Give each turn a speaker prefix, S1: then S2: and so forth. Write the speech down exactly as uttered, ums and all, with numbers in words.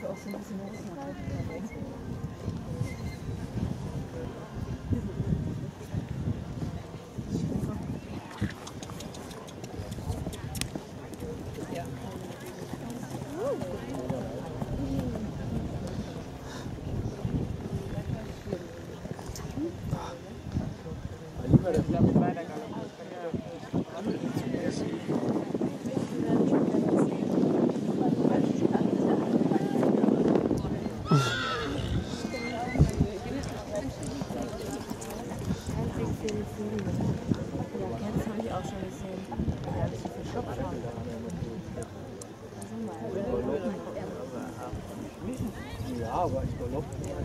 S1: auch so ein bisschen hoch.
S2: Ja, aber ich glaube,